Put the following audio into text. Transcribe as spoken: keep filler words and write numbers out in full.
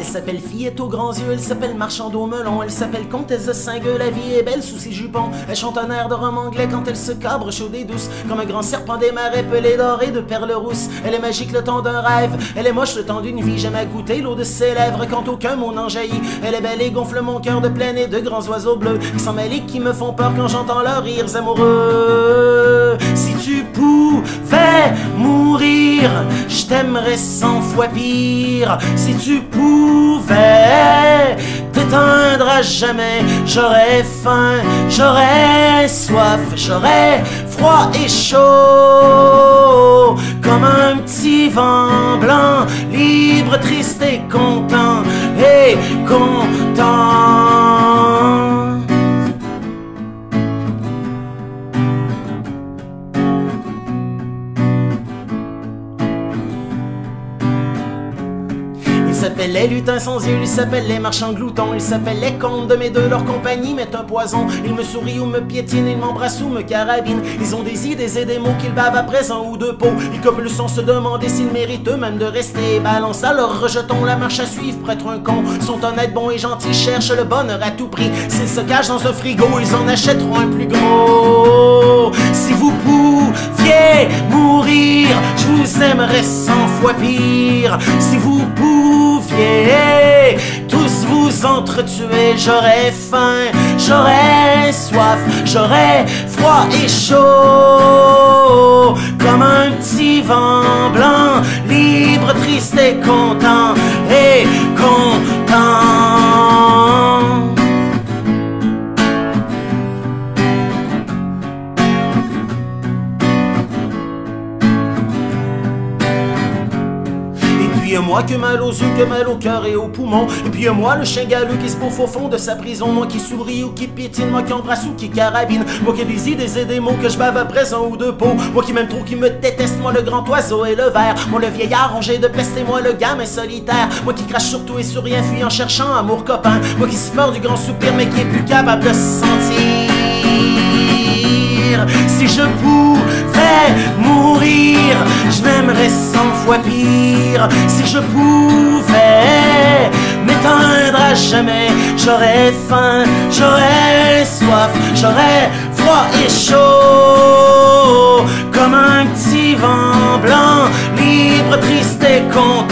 Elle s'appelle fillette aux grands yeux, elle s'appelle marchande au melon, elle s'appelle comtesse de Saint-Gueux, la vie est belle sous ses jupons. Elle chante un air de rhum anglais quand elle se cabre chaude et douce, comme un grand serpent des marais pelé doré de perles rousses. Elle est magique le temps d'un rêve, elle est moche le temps d'une vie, j'aime à goûter l'eau de ses lèvres quand aucun mot n'en jaillit. Elle est belle et gonfle mon cœur de plaine et de grands oiseaux bleus qui s'en mêlent et qui me font peur quand j'entends leurs rires amoureux. Si tu pouvais mourir, je t'aimerais cent fois pire. Si tu pouvais t'éteindre à jamais, j'aurais faim, j'aurais soif, j'aurais froid et chaud, comme un petit vent blanc, libre, triste et content, et content. Il s'appelle les lutins sans yeux, il s'appelle les marchands gloutons, il s'appelle les contes de mes deux, leur compagnie met un poison. Ils me sourient ou me piétinent, ils m'embrassent ou me carabinent. Ils ont des idées et des mots qu'ils bavent après un ou deux pots. Ils copulent sans se demander s'ils méritent eux-mêmes de rester. Balance alors rejetons la marche à suivre, prêtre un con. Sont honnêtes, bons et gentils, cherchent le bonheur à tout prix. S'ils se cachent dans un frigo, ils en achèteront un plus gros. Si vous pouviez mourir, je vous aimerais cent fois pire. Si vous pouviez tous vous entretuer, j'aurais faim, j'aurais soif, j'aurais froid et chaud, comme un petit vent blanc, libre, triste et content, et content. Et puis moi que mal aux yeux, que mal au cœur et aux poumons. Et puis moi le chien galeux qui se bouffe au fond de sa prison. Moi qui souris ou qui piétine, moi qui embrasse ou qui carabine. Moi qui ai des idées et des mots que je bave après un ou deux pots. Moi qui m'aime trop, qui me déteste, moi le grand oiseau et le ver. Moi le vieillard rongé de peste et moi le gamin solitaire. Moi qui crache sur tout et sur rien, fuit en cherchant amour copain. Moi qui se meurt du grand soupir mais qui est plus capable de se sentir. Si je pouvais mourir, je m'aimerais cent fois pire. Si je pouvais m'éteindre à jamais, j'aurais faim, j'aurais soif, j'aurais froid et chaud, comme un petit vent blanc, libre, triste et content.